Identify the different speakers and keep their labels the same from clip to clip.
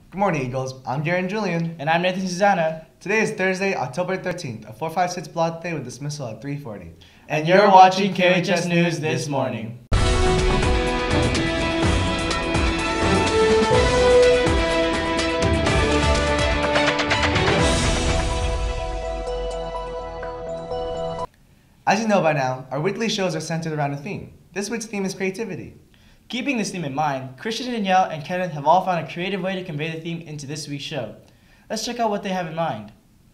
Speaker 1: Good morning, Eagles. I'm Garen Julian.
Speaker 2: And I'm Nathan Susanna.
Speaker 1: Today is Thursday, October 13th, a 456 block day with dismissal at 3:40.
Speaker 2: And you're watching KHS News This Morning.
Speaker 1: As you know by now, our weekly shows are centered around a theme. This week's theme is creativity.
Speaker 2: Keeping this theme in mind, Christian, Danielle, and Kenneth have all found a creative way to convey the theme into this week's show. Let's check out what they have in mind.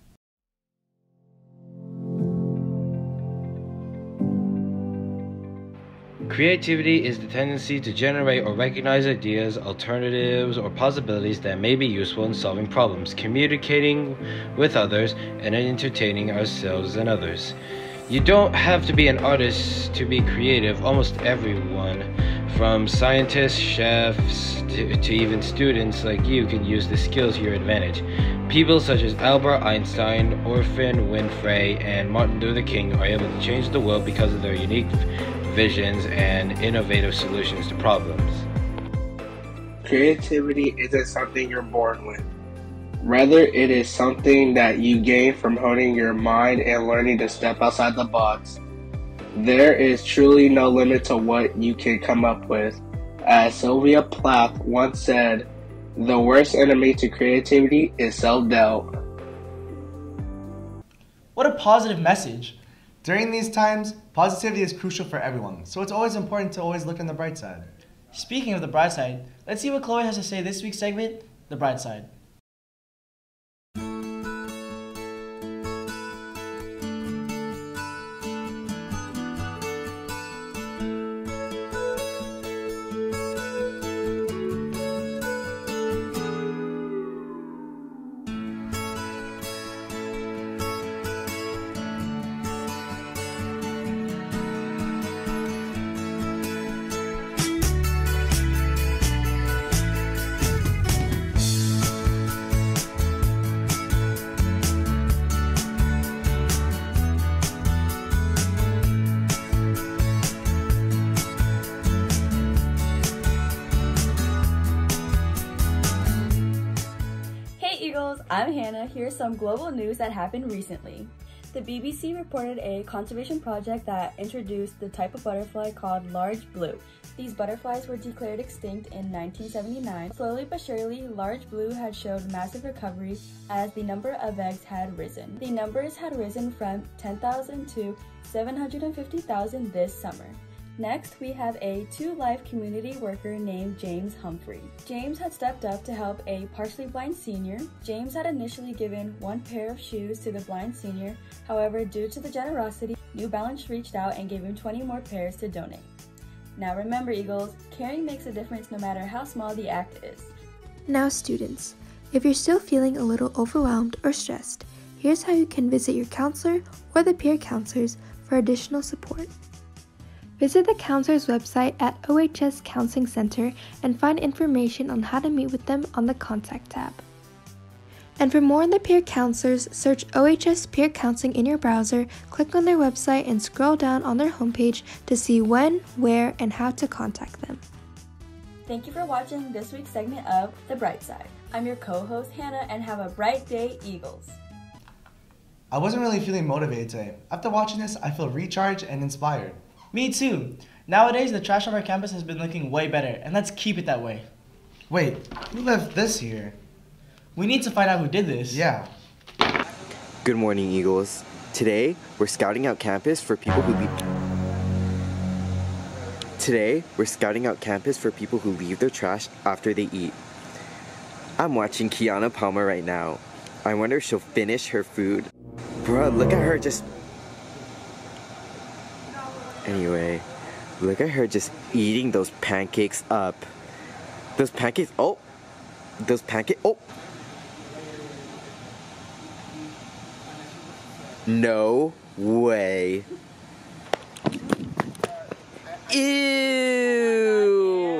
Speaker 3: Creativity is the tendency to generate or recognize ideas, alternatives, or possibilities that may be useful in solving problems, communicating with others, and entertaining ourselves and others. You don't have to be an artist to be creative. Almost everyone, from scientists, chefs, to even students like you, can use the skills to your advantage. People such as Albert Einstein, Oprah Winfrey, and Martin Luther King are able to change the world because of their unique visions and innovative solutions to problems.
Speaker 4: Creativity isn't something you're born with. Rather, it is something that you gain from honing your mind and learning to step outside the box. There is truly no limit to what you can come up with. As Sylvia Plath once said, the worst enemy to creativity is self-doubt.
Speaker 2: What a positive message.
Speaker 1: During these times, positivity is crucial for everyone, so it's always important to always look on the bright side.
Speaker 2: Speaking of the bright side, let's see what Chloe has to say this week's segment, The Bright Side.
Speaker 5: I'm Hannah. Here's some global news that happened recently. The BBC reported a conservation project that introduced the type of butterfly called large blue. These butterflies were declared extinct in 1979. Slowly but surely, large blue had showed massive recovery as the number of eggs had risen. The numbers had risen from 10,000 to 750,000 this summer. Next, we have a two-life community worker named James Humphrey. James had stepped up to help a partially blind senior. James had initially given one pair of shoes to the blind senior. However, due to the generosity, New Balance reached out and gave him 20 more pairs to donate. Now remember, Eagles, caring makes a difference no matter how small the act is.
Speaker 6: Now students, if you're still feeling a little overwhelmed or stressed, here's how you can visit your counselor or the peer counselors for additional support. Visit the counselor's website at OHS Counseling Center and find information on how to meet with them on the Contact tab. And for more on the peer counselors, search OHS Peer Counseling in your browser, click on their website, and scroll down on their homepage to see when, where, and how to contact them.
Speaker 5: Thank you for watching this week's segment of The Bright Side. I'm your co-host Hannah, and have a bright day, Eagles.
Speaker 1: I wasn't really feeling motivated today. After watching this, I feel recharged and inspired.
Speaker 2: Me too. Nowadays, the trash on our campus has been looking way better, and let's keep it that way.
Speaker 1: Wait, who left this here?
Speaker 2: We need to find out who did this.
Speaker 1: Yeah.
Speaker 7: Good morning, Eagles. Today, we're scouting out campus for people who leave their trash after they eat. I'm watching Kiana Palmer right now. I wonder if she'll finish her food. Bruh, look at her just... Anyway, look at her just eating those pancakes up. Those pancakes, oh! No way. Ew!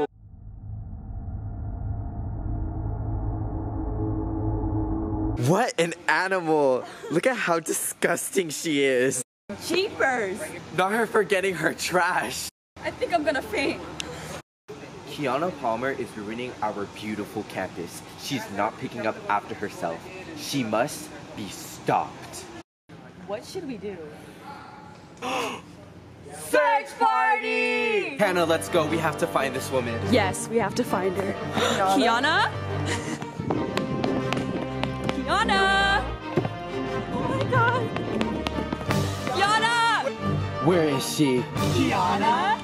Speaker 7: What an animal! Look at how disgusting she is.
Speaker 8: Jeepers!
Speaker 7: Not her forgetting her trash.
Speaker 8: I think I'm gonna faint.
Speaker 7: Kiana Palmer is ruining our beautiful campus. She's not picking up after herself. She must be stopped.
Speaker 5: What should we do?
Speaker 7: Search party! Hannah, let's go. We have to find this woman.
Speaker 5: Yes, we have to find her. Kiana? Kiana! Oh my god! Kiana!
Speaker 7: Where is she?
Speaker 5: Kiana?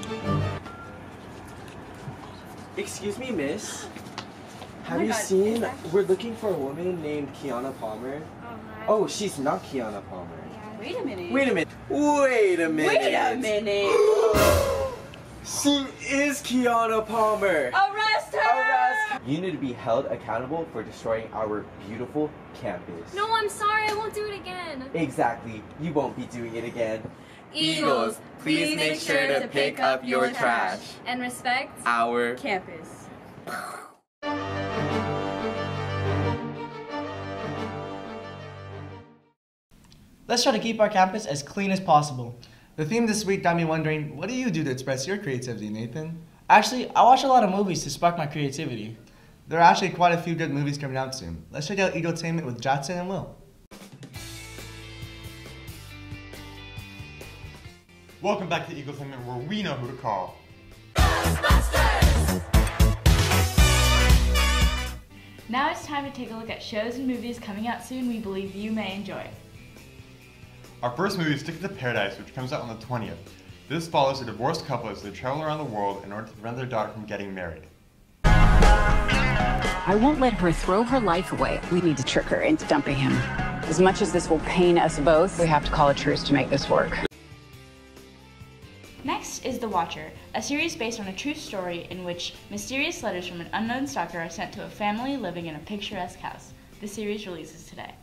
Speaker 7: Excuse me, miss. Have you seen? We're looking for a woman named Kiana Palmer. Oh, she's not Kiana Palmer.
Speaker 5: Wait a minute.
Speaker 7: Wait a minute. Wait a minute.
Speaker 5: Wait a minute.
Speaker 7: She is Kiana Palmer.
Speaker 5: Arrest her!
Speaker 7: You need to be held accountable for destroying our beautiful campus.
Speaker 8: No, I'm sorry. I won't do it again.
Speaker 7: Exactly. You won't be doing it again.
Speaker 8: Eagles,
Speaker 7: please make sure to pick up your trash.
Speaker 8: And respect
Speaker 7: Our
Speaker 5: Campus.
Speaker 2: Let's try to keep our campus as clean as possible.
Speaker 1: The theme this week got me wondering, what do you do to express your creativity, Nathan?
Speaker 2: Actually, I watch a lot of movies to spark my creativity.
Speaker 1: There are actually quite a few good movies coming out soon. Let's check out Eagletainment with Jackson and Will.
Speaker 9: Welcome back to Eagletainment, where we know who to call.
Speaker 10: Now it's time to take a look at shows and movies coming out soon we believe you may enjoy.
Speaker 9: Our first movie is Ticket to Paradise, which comes out on the 20th. This follows a divorced couple as they travel around the world in order to prevent their daughter from getting married.
Speaker 11: I won't let her throw her life away. We need to trick her into dumping him. As much as this will pain us both, we have to call a truce to make this work.
Speaker 10: Next is The Watcher, a series based on a true story in which mysterious letters from an unknown stalker are sent to a family living in a picturesque house. The series releases today.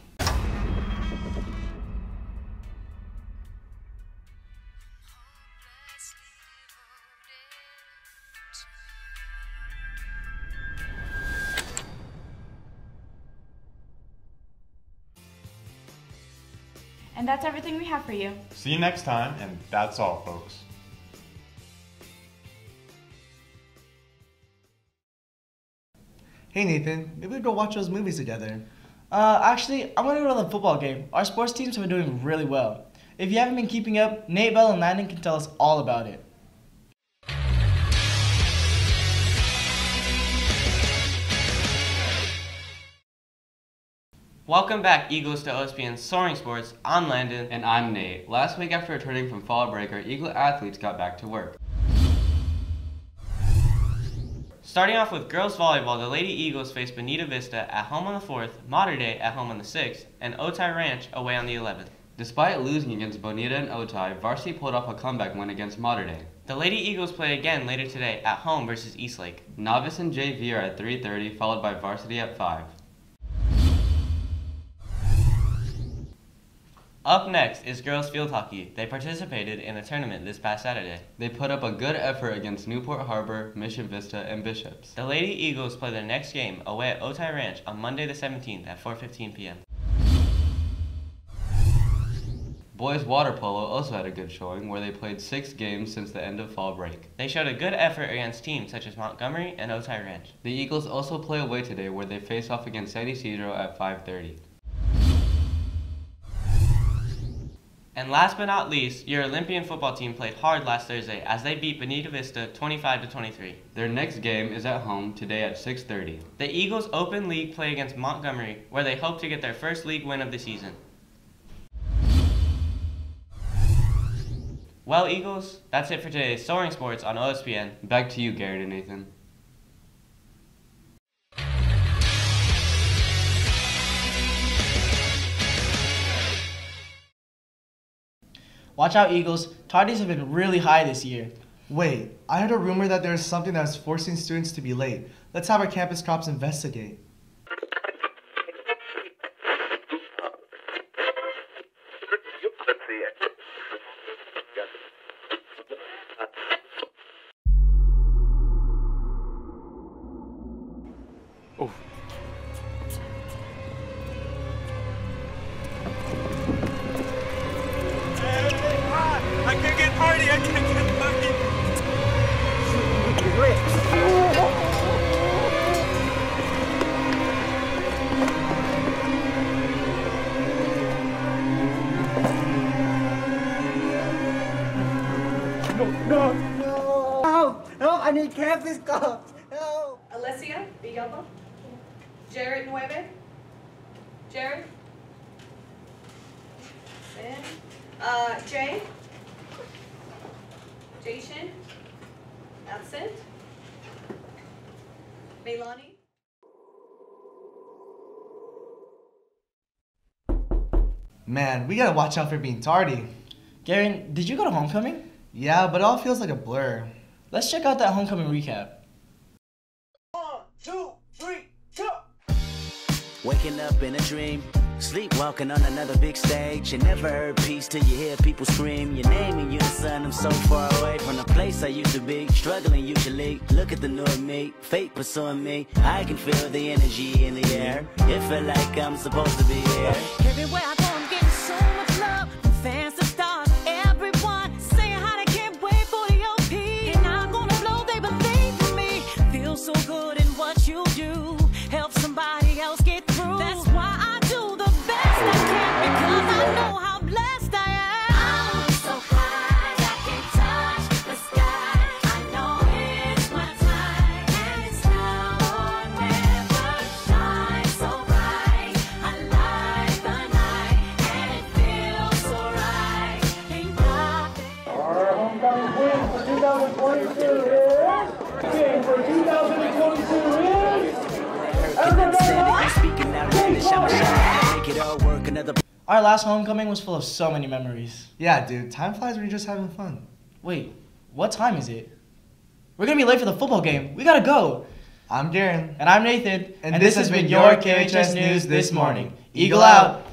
Speaker 10: And that's everything we have for you.
Speaker 9: See you next time, and that's all, folks.
Speaker 1: Hey Nathan, maybe we go watch those movies together.
Speaker 2: Actually, I'm gonna go to the football game. Our sports teams have been doing really well. If you haven't been keeping up, Nate, Bell, and Landon can tell us all about it.
Speaker 12: Welcome back, Eagles, to OSPN's Soaring Sports. I'm Landon.
Speaker 13: And I'm Nate. Last week after returning from fall break, our Eagle athletes got back to work.
Speaker 12: Starting off with girls volleyball, the Lady Eagles faced Bonita Vista at home on the 4th, Mater Dei at home on the 6th, and Otay Ranch away on the 11th.
Speaker 13: Despite losing against Bonita and Otay, Varsity pulled off a comeback win against Mater Dei.
Speaker 12: The Lady Eagles play again later today at home versus Eastlake.
Speaker 13: Novice and JV are at 3:30, followed by Varsity at 5.
Speaker 12: Up next is girls field hockey. They participated in a tournament this past Saturday.
Speaker 13: They put up a good effort against Newport Harbor, Mission Vista, and Bishops.
Speaker 12: The Lady Eagles play their next game away at Otay Ranch on Monday the 17th at 4:15 p.m.
Speaker 13: Boys water polo also had a good showing, where they played 6 games since the end of fall break.
Speaker 12: They showed a good effort against teams such as Montgomery and Otay Ranch.
Speaker 13: The Eagles also play away today, where they face off against San Isidro at 5:30.
Speaker 12: And last but not least, your Olympian football team played hard last Thursday as they beat Bonita Vista 25-23.
Speaker 13: Their next game is at home today at 6:30.
Speaker 12: The Eagles Open League play against Montgomery, where they hope to get their first league win of the season. Well, Eagles, that's it for today's Soaring Sports on OSPN.
Speaker 13: Back to you, Garrett and Nathan.
Speaker 2: Watch out, Eagles. Tardies have been really high this year.
Speaker 1: Wait, I heard a rumor that there is something that is forcing students to be late. Let's have our campus cops investigate.
Speaker 7: Oh.
Speaker 14: I can't get party, I can't get party. No, I need campus go. No.
Speaker 15: Alessia Villalba. Jared Nueve. Jared. Ben. Jay. Jason. Absent. Meilani.
Speaker 1: Man, we gotta watch out for being tardy.
Speaker 2: Garen, did you go to homecoming?
Speaker 1: Yeah, but it all feels like a blur.
Speaker 2: Let's check out that homecoming recap.
Speaker 14: 1, 2, 3, go.
Speaker 16: Waking up in a dream, sleepwalking on another big stage. You never heard peace till you hear people scream your name in unison. I'm so far away from the place I used to be, struggling usually. Look at the new me, fate pursuing me. I can feel the energy in the air. It feel like I'm supposed to be here.
Speaker 17: Everywhere I go, I'm getting so much love from fans to stars. Everyone saying how they can't wait for the OP, and I'm gonna blow. They believe in me. Feel so good in what you do. Help somebody else get through. That's why I do the best I can, because I know how blessed I am. I'm so high, I can touch the sky. I know it's my time, and it's now or never. Shine so bright, I light the night, and it feels so right. Ain't nothing.
Speaker 14: Our homecoming queen for 2022 is... King for 2022 is...
Speaker 2: Our last homecoming was full of so many memories.
Speaker 1: Yeah, dude, time flies when you're just having fun.
Speaker 2: Wait, what time is it? We're gonna be late for the football game. We gotta go.
Speaker 1: I'm Garen.
Speaker 2: And I'm Nathan.
Speaker 1: And this has been your KHS News This Morning. Eagle out.